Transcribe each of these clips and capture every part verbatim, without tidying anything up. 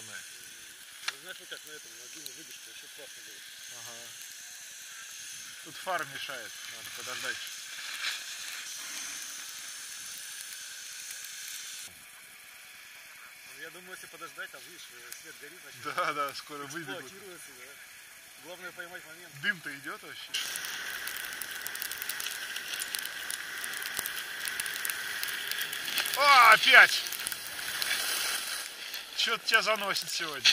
наверное. Ну, знаешь, вот как на этом, на длинной выдержке вообще классно было. Ага. Тут фар мешает, надо подождать. Я думаю, если подождать, там, видишь, свет горит, значит, да, да, скоро выбегут. Эксплуатируется, да. Главное поймать момент. Дым-то идет вообще. О, опять! Что-то тебя заносит сегодня.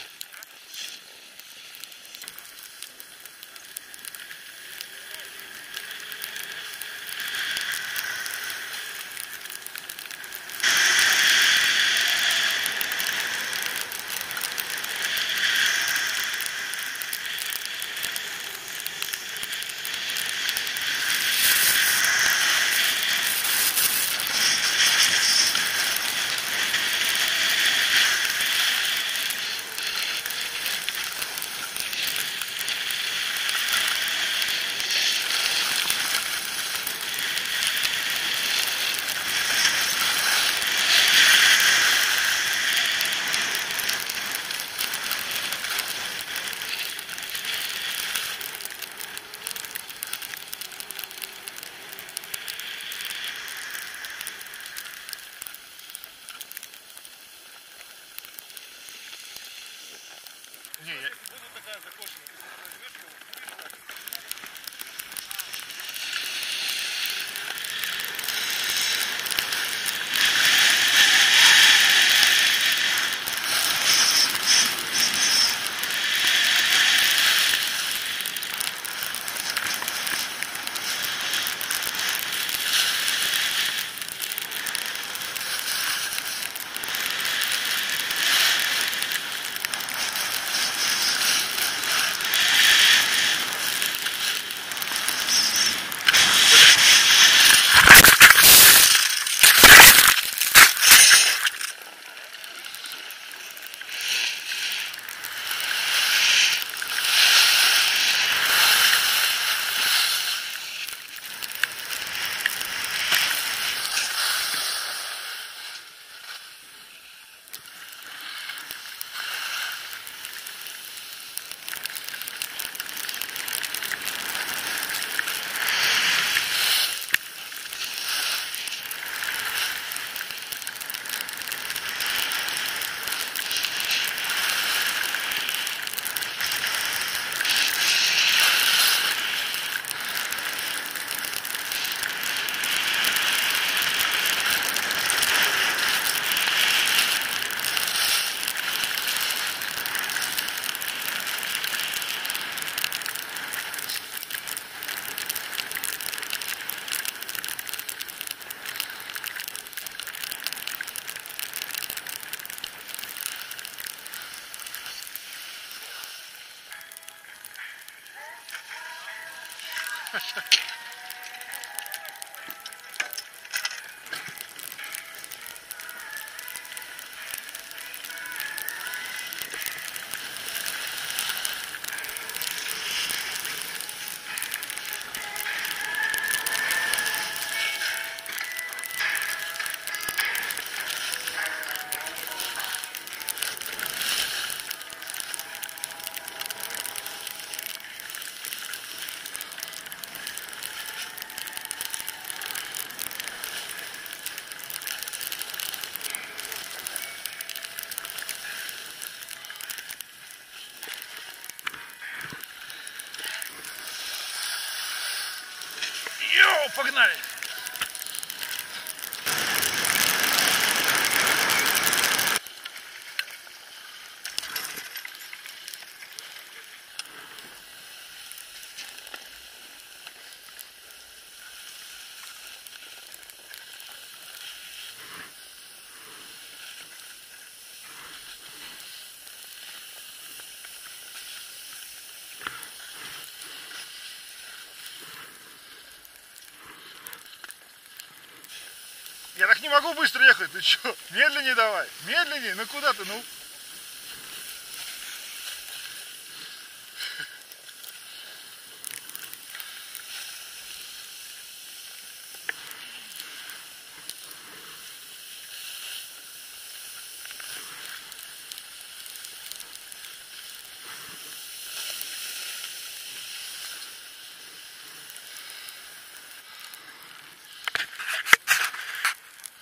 Не, я... Буду такая закошенная, ты возьмешь его, будешь так? Йоу, погнали! Я так не могу быстро ехать, ты чё? Медленнее давай, медленнее, ну куда ты, ну?